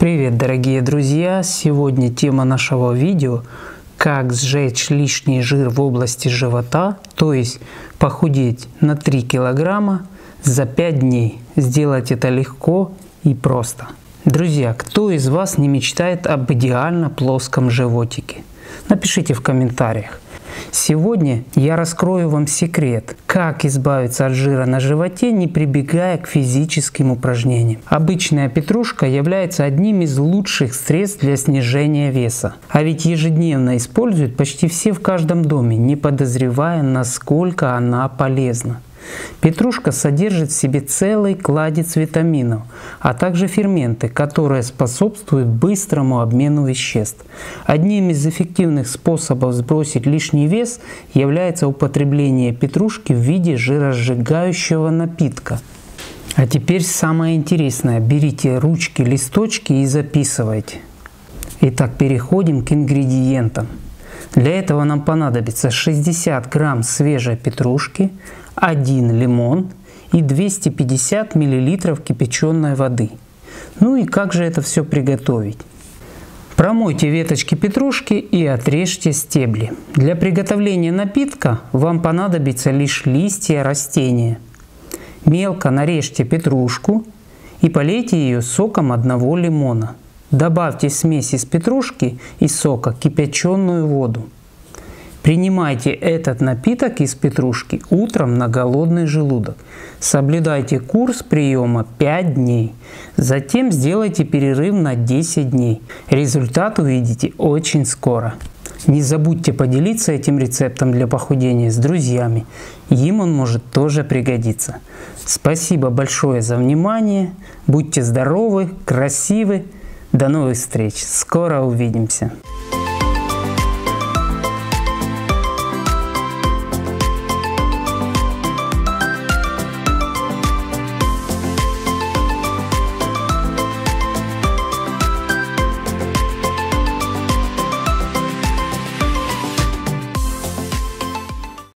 Привет, дорогие друзья! Сегодня тема нашего видео – как сжечь лишний жир в области живота, то есть похудеть на 3 килограмма за 5 дней. Сделать это легко и просто. Друзья, кто из вас не мечтает об идеально плоском животике? Напишите в комментариях. Сегодня я раскрою вам секрет, как избавиться от жира на животе, не прибегая к физическим упражнениям. Обычная петрушка является одним из лучших средств для снижения веса. А ведь ежедневно используют почти все в каждом доме, не подозревая, насколько она полезна. Петрушка содержит в себе целый кладезь витаминов, а также ферменты, которые способствуют быстрому обмену веществ. Одним из эффективных способов сбросить лишний вес является употребление петрушки в виде жиросжигающего напитка. А теперь самое интересное. Берите ручки, листочки и записывайте. Итак, переходим к ингредиентам. Для этого нам понадобится 60 грамм свежей петрушки, 1 лимон и 250 мл кипяченой воды. Ну и как же это все приготовить? Промойте веточки петрушки и отрежьте стебли. Для приготовления напитка вам понадобится лишь листья растения. Мелко нарежьте петрушку и полейте ее соком 1 лимона. Добавьте в смесь из петрушки и сока кипяченую воду. Принимайте этот напиток из петрушки утром на голодный желудок. Соблюдайте курс приема 5 дней. Затем сделайте перерыв на 10 дней. Результат увидите очень скоро. Не забудьте поделиться этим рецептом для похудения с друзьями. Им он может тоже пригодиться. Спасибо большое за внимание. Будьте здоровы, красивы. До новых встреч. Скоро увидимся.